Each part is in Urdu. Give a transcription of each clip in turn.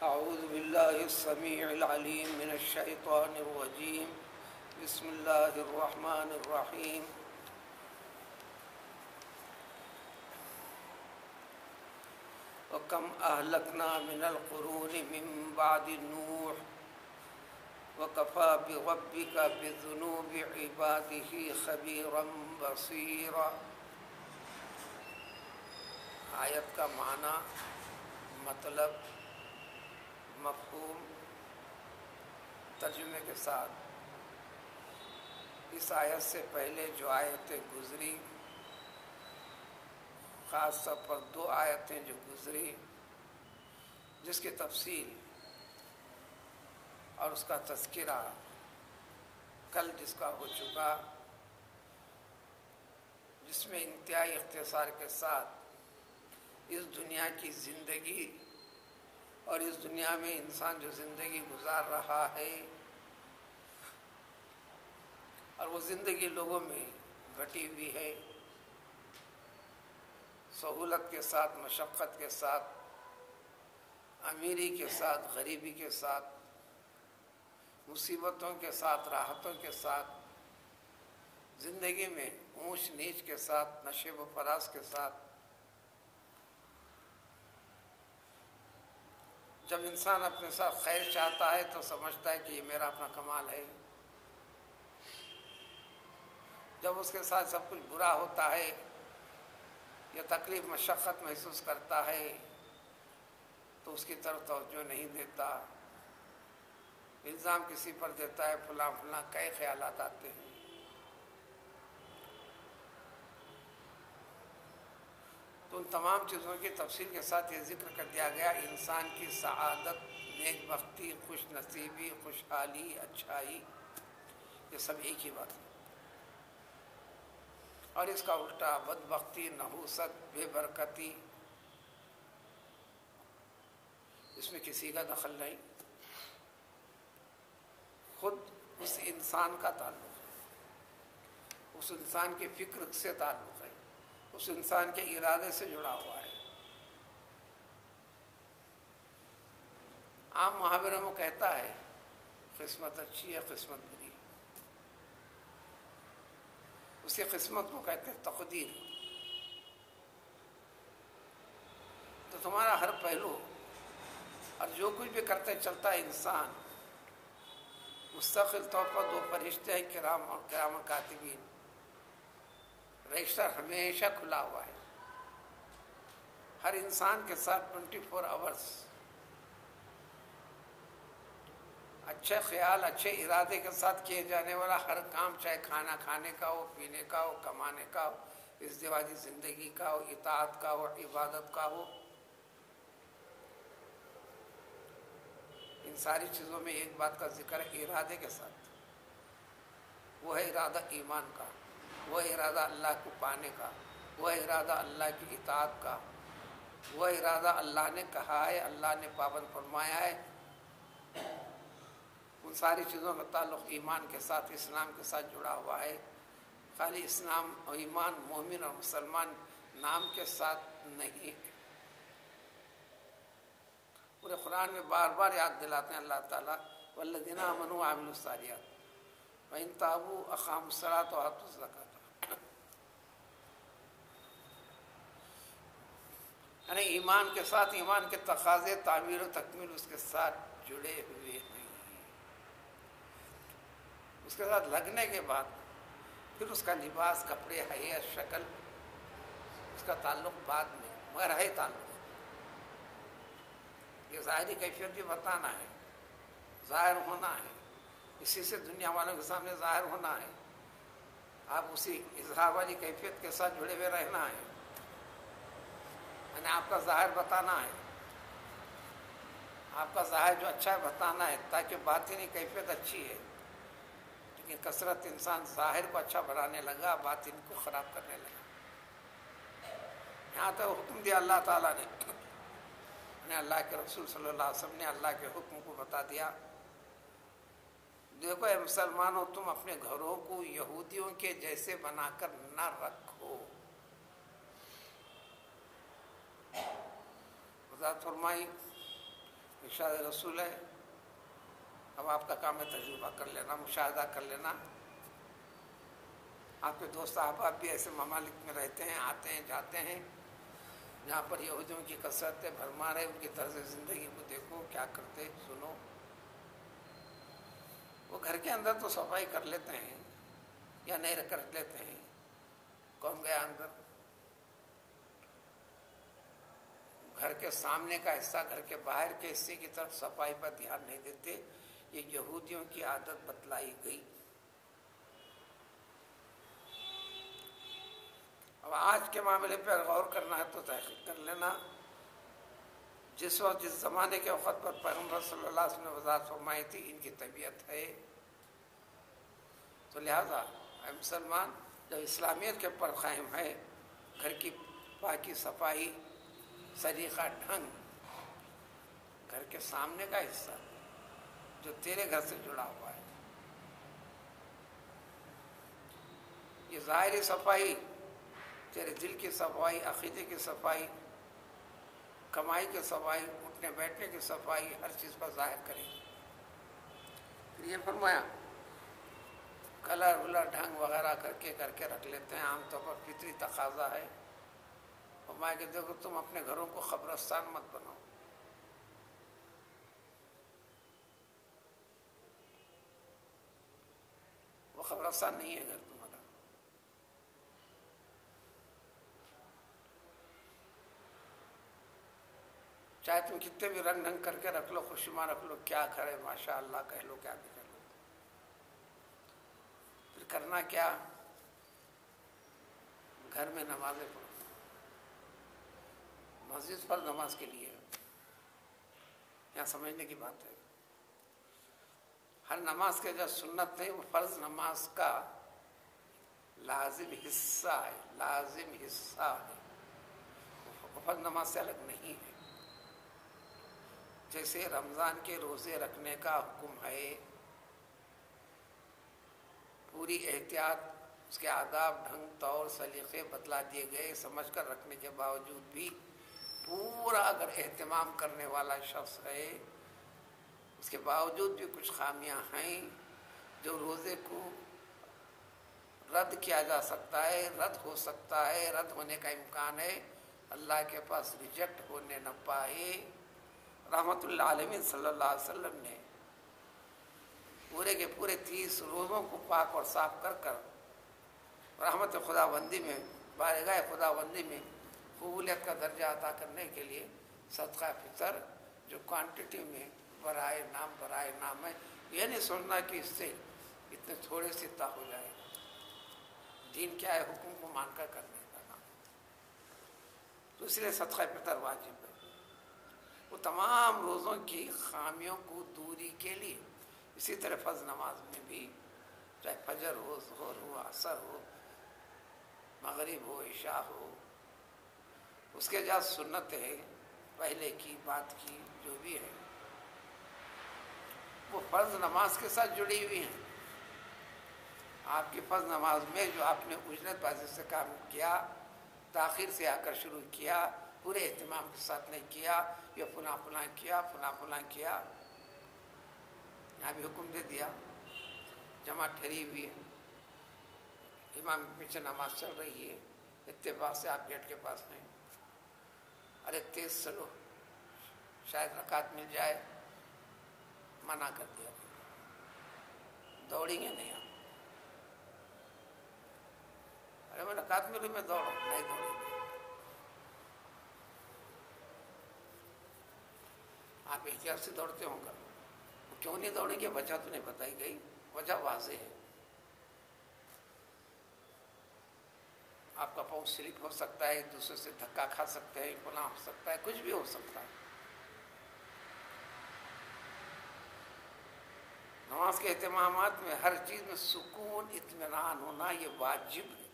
أعوذ بالله السميع العليم من الشيطان الرجيم. بسم الله الرحمن الرحيم. وكم أهلكنا من القرون من بعد نوح وكفى بربك بذنوب عباده خبيرا بصيرا. آیت کا معنی، مطلب، مفہوم ترجمے کے ساتھ. اس آیت سے پہلے جو آیتیں گزری، خاص طور پر دو آیتیں جو گزری جس کی تفصیل اور اس کا تذکرہ کل جس کا ہو چکا، جس میں انتہائی اختصار کے ساتھ اس دنیا کی زندگی اور اس دنیا میں انسان جو زندگی گزار رہا ہے اور وہ زندگی لوگوں میں بٹی ہوئی ہے، سہولت کے ساتھ، مشقت کے ساتھ، امیری کے ساتھ، غریبی کے ساتھ، مصیبتوں کے ساتھ، راحتوں کے ساتھ، زندگی میں اونچ نیچ کے ساتھ، نشیب و فراز کے ساتھ. جب انسان اپنے ساتھ خیر چاہتا ہے تو سمجھتا ہے کہ یہ میرا اپنا کمال ہے. جب اس کے ساتھ سب کچھ برا ہوتا ہے یا تکلیف، مشقت محسوس کرتا ہے تو اس کی طرف توجہ نہیں دیتا، الزام کسی پر دیتا ہے، فلاں فلاں، کئی خیالات آتے ہیں. تو ان تمام چیزوں کی تفصیل کے ساتھ یہ ذکر کر دیا گیا، انسان کی سعادت، نیک بختی، خوش نصیبی، خوشحالی، اچھائی، یہ سب ایک ہی بات ہے. اور اس کا الٹا بدبختی، نحوست، بے برکتی، اس میں کسی کا دخل نہیں. خود اس انسان کا تعلق ہے، اس انسان کی فکر سے تعلق ہے، اس انسان کے ارادے سے جڑا ہوا ہے. عام محاوروں میں کہتا ہے قسمت اچھی ہے، قسمت بری. اسی قسمت کو کہتے ہیں تقدیر. تو تمہارا ہر پہلو اور جو کچھ بھی کرتے چلتا ہے انسان، مستقل طور پر دو فرشتے ہیں، کرام اور کاتبین. رجسٹر ہمیشہ کھلا ہوا ہے ہر انسان کے ساتھ 24 آورس. اچھے خیال، اچھے ارادے کے ساتھ کیے جانے والا ہر کام، چاہے کھانا کھانے کا ہو، پینے کا ہو، کمانے کا ہو، ازدواجی زندگی کا ہو، اطاعت کا ہو، عبادت کا ہو، ان ساری چیزوں میں ایک بات کا ذکر ہے، ارادے کے ساتھ. وہ ہے ارادہ ایمان کا، وہ ارادہ اللہ کو پانے کا، وہ ارادہ اللہ کی اطاعت کا، وہ ارادہ اللہ نے کہا ہے، اللہ نے پابند فرمایا ہے. ان ساری چیزوں کا تعلق ایمان کے ساتھ، اسلام کے ساتھ جڑا ہوا ہے. خالی اسلام اور ایمان، مومن اور مسلمان نام کے ساتھ نہیں ہے. پورے قرآن میں بار بار یاد دلاتے ہیں اللہ تعالیٰ، والذین آمنوا وعملوا الصالحات وإن تابوا وأقاموا الصلاة وآتوا الزکاة. یعنی ایمان کے ساتھ، ایمان کے تقاضے، تعمیر و تکمیل اس کے ساتھ جڑے ہوئے ہیں. اس کے ساتھ لگنے کے بعد پھر اس کا لباس، کپڑے، حیثیت، شکل، اس کا تعلق بعد میں، مگر ہے تعلق. یہ ظاہری کیفیت بھی بتانا ہے، ظاہر ہونا ہے، اسی سے دنیا والوں کے سامنے ظاہر ہونا ہے. آپ اسی اظہار والی کیفیت کے ساتھ جڑے ہوئے رہنا ہے، یعنی آپ کا ظاہر بتانا ہے، آپ کا ظاہر جو اچھا ہے بتانا ہے، تاکہ باطنی کیفیت اچھی ہے. لیکن کثرت انسان ظاہر کو اچھا بنانے لگا، باطن کو خراب کرنے لگا. یہاں تک حکم دیا اللہ تعالیٰ نے، اللہ کے رسول صلی اللہ علیہ وسلم نے اللہ کے حکم کو بتا دیا. دیکھو اے مسلمانوں، تم اپنے گھروں کو یہودیوں کے جیسے بنا کر نہ رکھو. وضاحت فرمائی ارشاد رسول ہے. اب آپ کا کام ہے تجربہ کر لینا، مشاہدہ کر لینا. آپ کے دوست احباب بھی ایسے ممالک میں رہتے ہیں، آتے ہیں جاتے ہیں جہاں پر یہودیوں کی کثرت ہے، بھرمار ہے. ان کی طرز زندگی کو دیکھو، کیا کرتے سنو. وہ گھر کے اندر تو صفائی کر لیتے ہیں یا نہیں کر لیتے ہیں. کون گیا اندر؟ گھر کے سامنے کا حصہ، گھر کے باہر کے حصے کی طرف صفائی پر دھیان نہیں دیتے. یہ یہودیوں کی عادت بتلائی گئی. اب آج کے معاملے پر غور کرنا ہے تو تحقیق کر لینا. جس وقت جس زمانے کے وقت پر پیغمبر صلی اللہ علیہ وسلم نے وضاحت فرمائی تھی ان کی طبیعت ہے، تو لہذا اے مسلمان جب اسلامیت کے پر قائم ہے، گھر کی پاکی صفائی، سلیقہ ڈھنگ، گھر کے سامنے کا حصہ جو تیرے گھر سے جڑا ہوا ہے، یہ ظاہری صفائی، تیرے دل کی صفائی، عقیدے کی صفائی، کمائی کی صفائی، اٹھنے بیٹھنے کی صفائی، ہر چیز پر ظاہر کرے. پھر یہ فرمایا کلر ولر ڈھنگ وغیرہ کر کے رکھ لیتے ہیں، عام طور پر فطری تقاضا ہے. فرمایا کہ دیکھو تم اپنے گھروں کو قبرستان مت بناؤ. وہ قبرستان نہیں ہے گھر تمہارا. چاہے تم کتنے بھی رنگ ڈھنگ کر کے رکھ لو، خوشیما رکھ لو، کیا کرے ماشاء اللہ کہہ لو، کیا بھی کر لو. پھر کرنا کیا؟ گھر میں نمازیں پڑھو. مسجد پر نماز کے لیے یہاں سمجھنے کی بات ہے. ہر نماز کے جو سنت ہے وہ فرض نماز کا لازم حصہ ہے، لازم حصہ ہے. وہ فرض نماز سے الگ نہیں ہے. جیسے رمضان کے روزے رکھنے کا حکم ہے، پوری احتیاط، اس کے آداب، ڈھنگ، طور، سلیقے بتلا دیے گئے، سمجھ کر رکھنے کے باوجود بھی پورا اگر اہتمام کرنے والا شخص ہے، اس کے باوجود بھی کچھ خامیاں ہیں جو روزے کو رد کیا جا سکتا ہے، رد ہو سکتا ہے، رد ہونے کا امکان ہے، اللہ کے پاس ریجیکٹ ہونے نہ پائے. رحمت اللہ علیہ صلی اللہ علیہ وسلم نے پورے کے پورے 30 روزوں کو پاک اور صاف کر کر رحمت خدا بندی میں، بارگاہ خدا بندی میں قبولیت کا درجہ عطا کرنے کے لیے صدقہ فطر جو کوانٹٹی میں برائے نام ہے. یہ نہیں سوچنا کہ اس سے اتنے تھوڑے سے طا ہو جائے. دین کیا ہے؟ حکم کو مان کر کرنے کا نام. تو اس لیے صدقہ فطر واجب ہے. وہ تمام روزوں کی خامیوں کو دوری کے لیے. اسی طرح فرض نماز میں بھی چاہے فجر ہو، ظہر ہو، عصر ہو، مغرب ہو، عشاء ہو، اس کے جہاں سنت ہے پہلے کی بات کی جو بھی ہے وہ فرض نماز کے ساتھ جڑی ہوئی ہیں. آپ کی فرض نماز میں جو آپ نے اجرت بازی سے کام کیا، تاخیر سے آ کر شروع کیا، پورے اہتمام کے ساتھ نہیں کیا، یہ فلاں کیا، یہاں بھی حکم دے دیا. جماعت ٹھہری ہوئی ہے، امام کے پیچھے نماز چل رہی ہے، اتفاق سے آپ گیٹ کے پاس ہیں، ارے تیز چلو شاید رکعت مل جائے، منع کر دیا. دوڑیں گے نہیں آپ. ارے میں رکعت ملی میں دوڑوں، نہیں دوڑیں گے. آپ احتیاط سے دوڑتے ہوں گے. کیوں نہیں دوڑیں گے؟ وجہ تو نہیں بتائی گئی. وجہ واضح ہے. آپ کا پاؤں سلپ ہو سکتا ہے، دوسرے سے دھکا کھا سکتے ہیں، فلاں ہو سکتا ہے، کچھ بھی ہو سکتا ہے. نماز کے اہتمامات میں ہر چیز میں سکون، اطمینان ہونا یہ واجب ہے.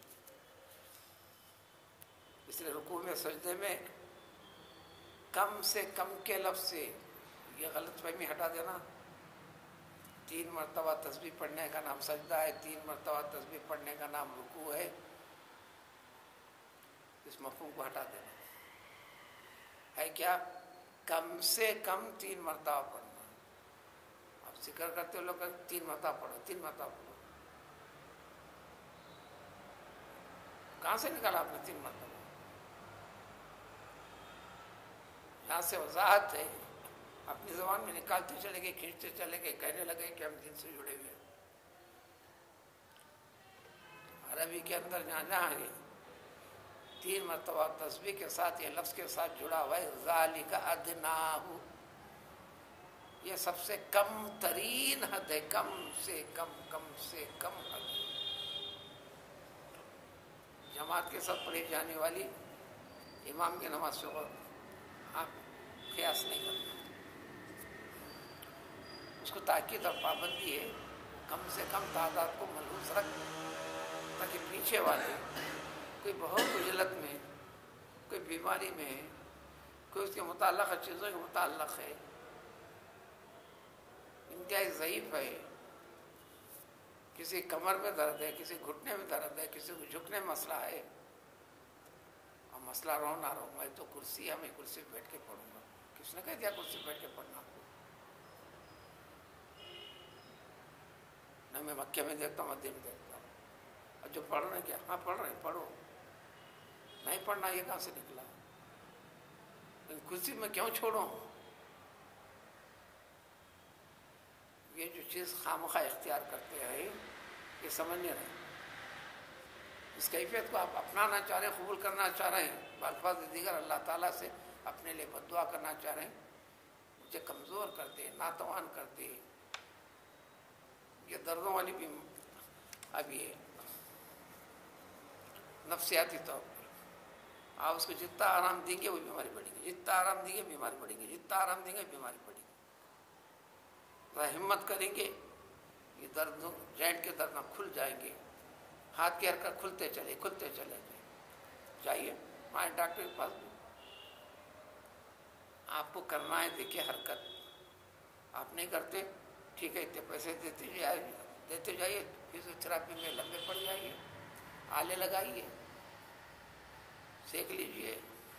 اس لیے رکوع میں، سجدے میں کم سے کم کے لفظ سے یہ غلط فہمی ہٹا دینا. 3 مرتبہ تسبیح پڑھنے کا نام سجدہ ہے، 3 مرتبہ تسبیح پڑھنے کا نام رکوع ہے. اس مفہوم کو ہٹا دینا ہے. کیا کم سے کم 3 مرتبہ پڑھنا. آپ ذکر کرتے ہو لوگ 3 مرتبہ پڑھو 3 مرتبہ پڑھو. کہاں سے نکالا آپ نے 3 مرتبہ؟ یہاں سے وضاحت ہے. اپنی زبان میں نکالتے چلے گئے، کھینچتے چلے گئے، کہنے لگے کہ ہم دین سے جڑے ہوئے ہیں. عربی کے اندر جہاں جہاں ہے 3 مرتبہ تسبیح کے ساتھ یہ لفظ کے ساتھ جڑا ہوا ہے ذالک ادناہ، یہ سب سے کم ترین حد ہے، کم سے کم حد. جماعت کے ساتھ پڑھی جانے والی امام کی نماز سے آپ قیاس نہیں کرتے، اس کو تاکید اور پابندی ہے کم سے کم تعداد کو ملحوظ رکھ، تاکہ پیچھے والے کوئی بہت اجلت میں، کوئی بیماری میں، کوئی اس کے متعلقہ چیزوں کے متعلق ہے، انتہائی ضعیف ہے، کسی کمر میں درد ہے، کسی گھٹنے میں درد ہے، کسی کو جھکنے میں مسئلہ ہے، اور مسئلہ رہو نہ رہو میں تو کرسی ہے، میں کرسی پہ بیٹھ کے پڑھوں گا. کس نے کہہ دیا کرسی پہ بیٹھ کے پڑھنا؟ نہ میں مکے میں دیکھتا ہوں مدینہ میں دیکھتا ہوں. اور جو پڑھ رہے ہیں کیا؟ ہاں پڑھ رہے ہیں، پڑھو. نہیں پڑھنا یہ کہاں سے نکلا؟ کرسی میں کیوں چھوڑوں؟ یہ جو چیز خامخواہ اختیار کرتے ہیں یہ سمجھ نہیں رہے. اس کیفیت کو آپ اپنانا چاہ رہے ہیں، قبول کرنا چاہ رہے ہیں، بالفاظ دیگر اللہ تعالیٰ سے اپنے لیے بد دعا کرنا چاہ رہے ہیں، مجھے کمزور کرتے، ناتوان کرتے. یہ دردوں والی بھی اب یہ نفسیاتی طور پر آپ اس کو جتنا آرام دیں گے وہ بیماری بڑھے گی، جتنا آرام دیں گے بیماری بڑھے گی، جتنا آرام دیں گے بیماری بڑھے گی. ہمت کریں گے یہ درد جوائنٹ کے درد کھل جائیں گے. ہاتھ کے حرکت کھلتے چلے جائیے ہمارے ڈاکٹر کے پاس بھی. آپ کو کرنا ہے دیکھیے حرکت، آپ نہیں کرتے ٹھیک ہے، اتنے پیسے دیتے جائیے، فزیوتھراپی میں لمبے پڑ جائیے، آلے لگائیے، سیکھ لیجیے.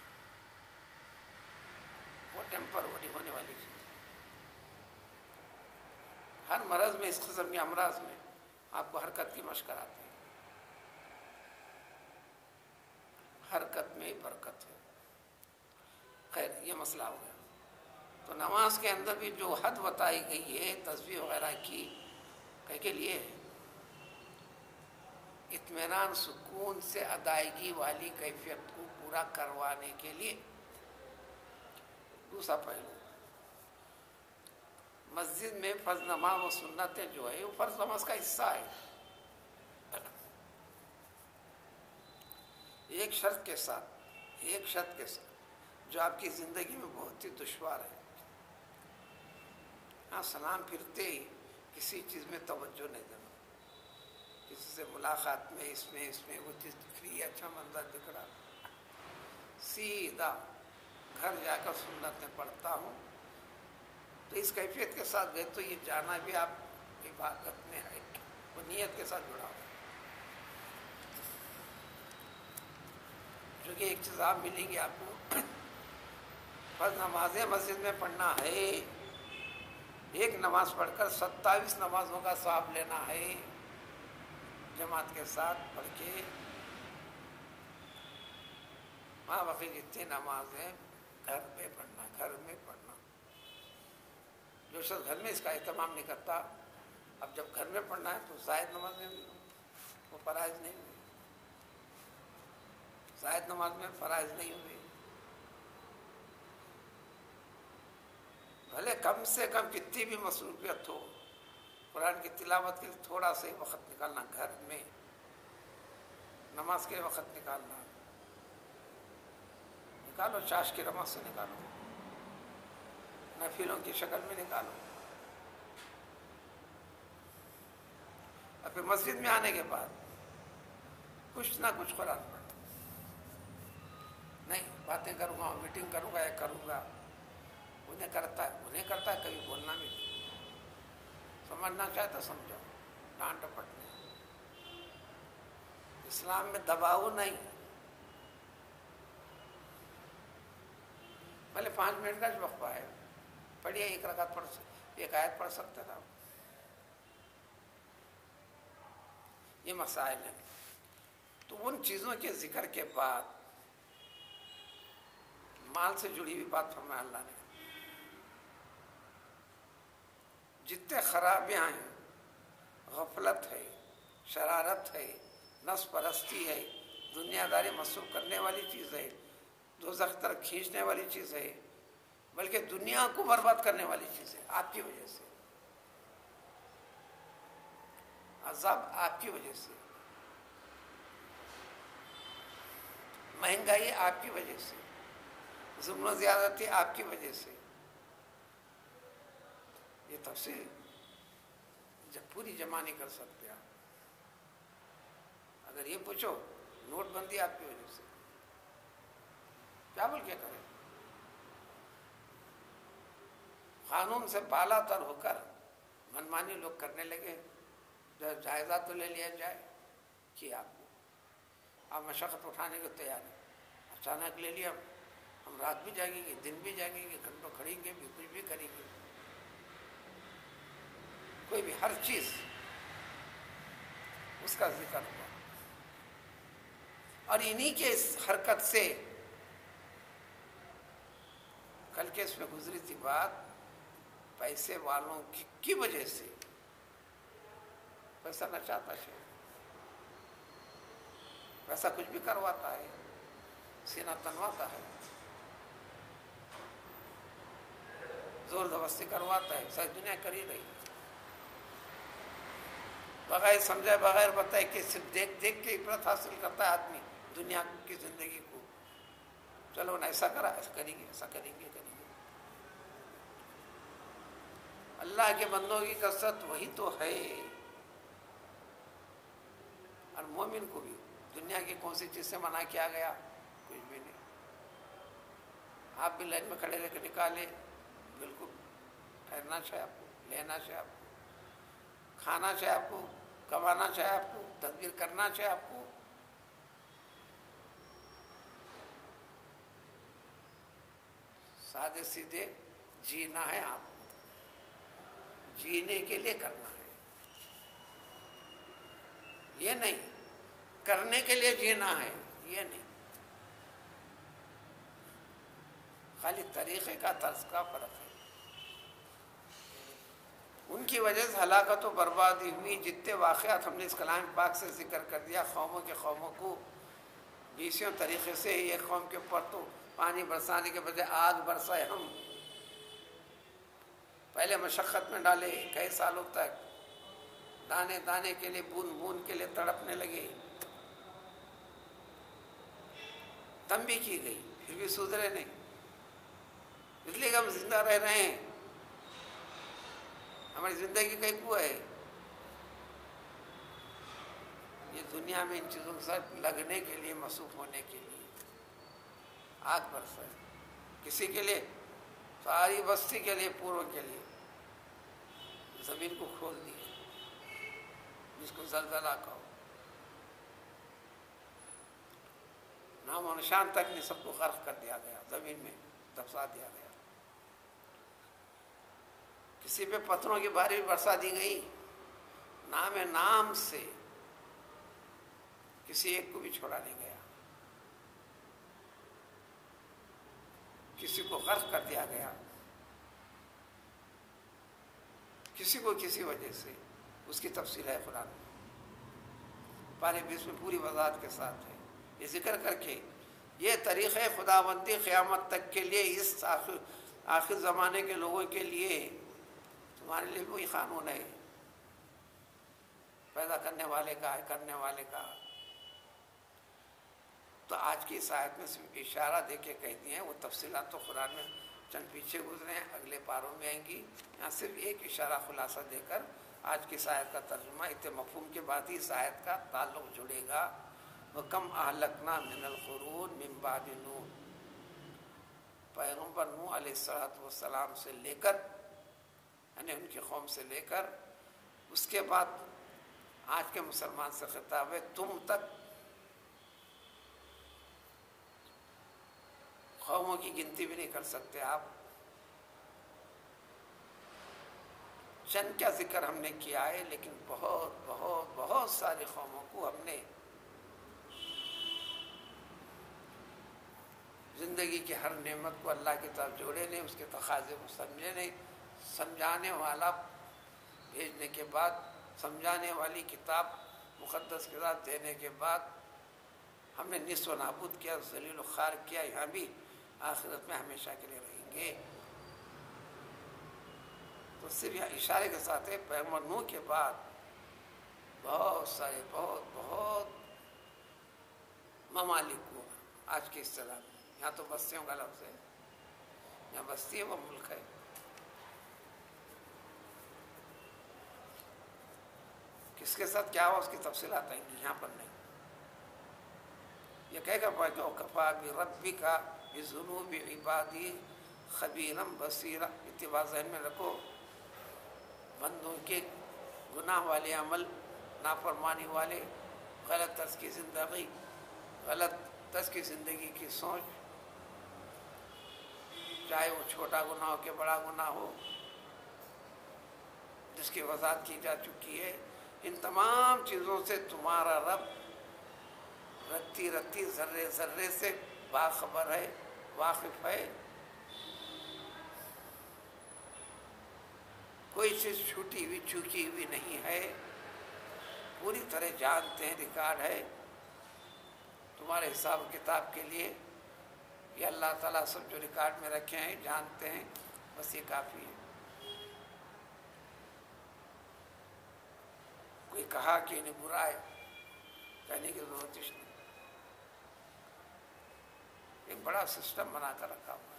وہ ٹیمپروری ہونے والی چیز. ہر مرض میں، اس قسم کے امراض میں آپ کو حرکت کی مشق کراتے ہیں. حرکت میں ہی برکت ہے. خیر یہ مسئلہ ہو گیا. تو نماز کے اندر بھی جو حد بتائی گئی ہے تسبیح وغیرہ کی کے لیے اطمینان سکون سے ادائیگی والی کیفیت کو پورا کروانے کے لیے. دوسرا پہلو، مسجد میں فرض نماز و سنتیں جو ہے وہ فرض نماز کا حصہ ہے، ایک شرط کے ساتھ جو آپ کی زندگی میں بہت ہی دشوار ہے. ہاں سلام پھرتے ہی کسی چیز میں توجہ نہیں دینا، کسی سے ملاقات میں اس میں وہ چیز دکھ رہی ہے، اچھا منظر دکھ رہا، سیدھا گھر جا کر سنتیں پڑھتا ہوں. تو اس کیفیت کے ساتھ گئے تو یہ جانا بھی آپ عبادت میں ہے، وہ نیت کے ساتھ جڑا ہو. کیونکہ ایک چیز آپ ملے گی آپ کو، فرض نمازیں مسجد میں پڑھنا ہے، ایک نماز پڑھ کر 27 نمازوں کا ثواب لینا ہے جماعت کے ساتھ پڑھ کے. ماں باقی جتنی نمازیں گھر میں پڑھنا. جو شخص گھر میں اس کا اہتمام نہیں کرتا، اب جب گھر میں پڑھنا ہے تو زائد نماز میں بھی وہ فرائض نہیں ہوئی، زائد نماز میں فرائض نہیں ہوئی. بھلے کم سے کم کتنی بھی مصروفیت ہو، قرآن کی تلاوت کے لیے تھوڑا سا وقت نکالنا، گھر میں نماز کے وقت نکالنا، چاش کی نماز سے نکالو، نفلوں کی شکل میں نکالو. اور پھر مسجد میں آنے کے بعد کچھ نہ کچھ قرآن پڑھو. نہیں باتیں کروں گا، میٹنگ کروں گا یا کروں گا، انہیں کرتا ہے کبھی بولنا بھی نہیں. سمجھنا چاہتا سمجھو، ڈانٹ ڈپٹ نہیں. اسلام میں دباؤ نہیں. بھلے 5 منٹ کا وقفہ ہے، پڑھیے، ایک رکعت ایک آیت پڑھ سکتے تھا. یہ مسائل ہیں. تو ان چیزوں کے ذکر کے بعد مال سے جڑی ہوئی بات فرمایا اللہ نے. جتنے خرابیاں ہیں، غفلت ہے، شرارت ہے، نفس پرستی ہے، دنیا داری مصروف کرنے والی چیز ہے، دوزخ طرف کھینچنے والی چیز ہے، بلکہ دنیا کو برباد کرنے والی چیز ہے. آپ کی وجہ سے عذاب، آپ کی وجہ سے مہنگائی، آپ کی وجہ سے ظلم و زیادتی، آپ کی وجہ سے. یہ تفصیل جب پوری جمع نہیں کر سکتے آپ. اگر یہ پوچھو نوٹ بندی آپ کی وجہ سے، کیا بول کے کریں؟ قانون سے بالا تر ہو کر منمانی لوگ کرنے لگے. جب جائزہ تو لے لیا جائے کہ آپ کو، آپ مشقت اٹھانے کو تیار ہیں. اچانک لے لیا، ہم رات بھی جاگیں گے، دن بھی جاگیں گے، گھنٹوں کھڑیں گے بھی، کچھ بھی کریں گے. کوئی بھی ہر چیز اس کا ذکر ہوا. اور انہی کے اس حرکت سے کل کے اس میں گزری تھی بات، پیسے والوں کی وجہ سے پیسہ نہ چاہتا ہے، پیسہ کچھ بھی کرواتا ہے، سینہ تنواتا ہے، زور زبردستی کرواتا ہے. ساری دنیا کر ہی رہی ہے، بغیر سمجھے، بغیر بتائے کہ صرف دیکھ دیکھ کے عبرت حاصل کرتا ہے آدمی دنیا کی زندگی کو. چلو نا ایسا کرا، ایسا کریں گے، ایسا کریں گے، کریں گے. اللہ کے بندوں کی کثرت وہی تو ہے. اور مومن کو بھی دنیا کی کون سی چیز سے منع کیا گیا؟ کچھ بھی نہیں. آپ بھی لائن میں کھڑے رہ کے نکالے، بالکل ٹھہرنا چاہیے آپ کو، لینا چاہیے آپ کو، کھانا چاہیے آپ کو، کمانا چاہیے آپ کو، تدبیر کرنا چاہیے آپ کو. سادے سیدھے جینا ہے آپ کو، جینے کے لیے کرنا ہے، یہ نہیں کرنے کے لیے جینا ہے، یہ نہیں. خالی طریقے کا، طرز کا فرق ہے. ان کی وجہ سے ہلاکت و بربادی ہوئی. جتنے واقعات ہم نے اس کلام پاک سے ذکر کر دیا، قوموں کے قوموں کو 20 طریقے سے ایک قوم کے اوپر تو پانی برسانے کے بجائے آگ برسائے ہم. پہلے مشقت میں ڈالے، کئی سالوں تک دانے دانے کے لیے، بوند بوند کے لیے تڑپنے لگے. تنبیہ کی گئی، پھر بھی سدھرے نہیں. اس لیے کہ ہم زندہ رہ رہے ہیں، ہماری زندگی کا ایک وہ ہے. یہ دنیا میں ان چیزوں کے ساتھ لگنے کے لیے، مصروف ہونے کے لیے آگ برسائے. کسی کے لیے، ساری بستی کے لیے، پوروں کے لیے زمین کو کھول دیے، جس کو زلزلہ کہو. نام و نشان تک نہیں، سب کو غرق کر دیا گیا، زمین میں دبسا دیا گیا. کسی پہ پتھروں کی بارش برسا دی گئی، نام سے کسی ایک کو بھی چھوڑا نہیں گیا. کسی کو غرق کر دیا گیا، کسی کو کسی وجہ سے. اس کی تفصیل ہے قرآن میں، پارے 20 میں پوری وضاحت کے ساتھ ہے. یہ ذکر کر کے یہ طریقہ خداوندی قیامت تک کے لیے، اس آخر زمانے کے لوگوں کے لیے، تمہارے لیے وہی قانون ہے، پیدا کرنے والے کا، کرنے والے کا. تو آج کی اس آیت میں صرف اشارہ دے کے کہہ دیے ہیں، وہ تفصیلات تو قرآن میں چند پیچھے گزرے ہیں، اگلے پاروں میں آئیں گی. یہاں صرف ایک اشارہ خلاصہ دے کر آج کی اس آیت کا ترجمہ، اتنے مفہوم کے بعد ہی اس آیت کا تعلق جڑے گا. وَكَمْ أَهْلَكْنَا مِنَ الْقُرُونِ مِنْ بَعْدِ نُوحٍ. پیغمبر نوح علیہ السلام سے لے کر، یعنی ان کی قوم سے لے کر، اس کے بعد آج کے مسلمان سے خطاب ہے، تم تک قوموں की गिनती भी नहीं कर सकते आप। चंद क्या जिक्र हमने किया है, लेकिन बहुत बहुत बहुत सारी कौमों को हमने ज़िंदगी की हर नेमत को अल्लाह की तरफ जोड़े नहीं, उसके तकाज़े को समझे नहीं। समझाने वाला भेजने के बाद, समझाने वाली किताब मुक़द्दस किताब देने के बाद हमने निस्व नाबूद किया, ज़लील ख़ार किया। यहाँ भी आखिरत में हमेशा के लिए रहेंगे। तो सिर्फ यहाँ इशारे के साथ है, पैगंबर नूह के बाद बहुत सारे बहुत बहुत ममालिक को, आज के इस्तिलाह में यहाँ तो बस्तियों का लफ्ज़ है, यहाँ बस्ती है वो मुल्क है। किसके साथ क्या हुआ उसकी तफसीलात आएंगी, यहाँ पर नहीं। ये कहेगा कफ़ा बिरब्बिका बिज़ुनूबि इबादी खबीरम बसीरा। इत्तिबा ज़हन में रखो, बंदों के गुनाह वाले अमल, नाफरमानी वाले, गलत तर्ज की ज़िंदगी, गलत तर्ज की ज़िंदगी की सोच, चाहे वो छोटा गुनाह हो कि बड़ा गुनाह हो, जिसकी वज़ाहत की जा चुकी है। इन तमाम चीज़ों से तुम्हारा रब रत्ती रत्ती ज़र्रे ज़र्रे से बाखबर है, वाकिफ़ है। कोई चीज़ छूटी हुई चूकी हुई नहीं है, पूरी तरह जानते हैं, रिकॉर्ड है तुम्हारे हिसाब किताब के लिए। ये अल्लाह ताला सब जो रिकॉर्ड में रखे हैं जानते हैं, बस ये काफ़ी है। कोई कहा कि इन्हें बुरा है, कहने की जरूरत ही नहीं। एक बड़ा सिस्टम बना कर रखा हुआ है।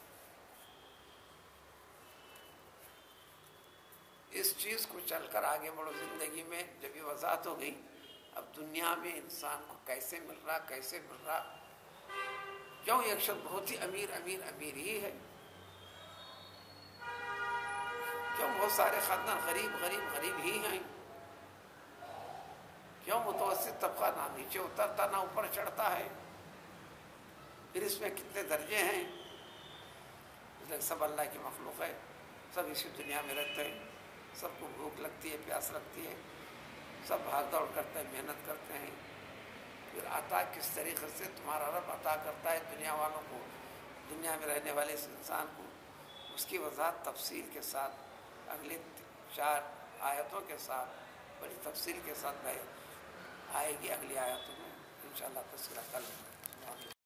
इस चीज़ को चलकर आगे बढ़ो ज़िंदगी में। जब ये वज़ाहत हो गई, अब दुनिया में इंसान को कैसे मिल रहा, कैसे मिल रहा, क्यों एक शख्स बहुत ही अमीर अमीर अमीर ही है, क्यों बहुत सारे खानदान गरीब गरीब गरीब ही हैं, क्यों मुतवस्सित तबका ना नीचे उतरता ना ऊपर चढ़ता है, फिर इसमें कितने दर्जे हैं। इसलिए सब अल्लाह की मखलूक है, सब इसी दुनिया में रहते हैं, सबको भूख लगती है, प्यास लगती है, सब भाग दौड़ करते हैं, मेहनत करते हैं। फिर अता किस तरीक़े से तुम्हारा रब अता करता है दुनिया वालों को, दुनिया में रहने वाले इस इंसान को, उसकी वज़ाहत तफसील के साथ अगले 4 आयतों के साथ बड़ी तफसील के साथ आएगी अगली आयतों में इंशाअल्लाह। तस्करा कल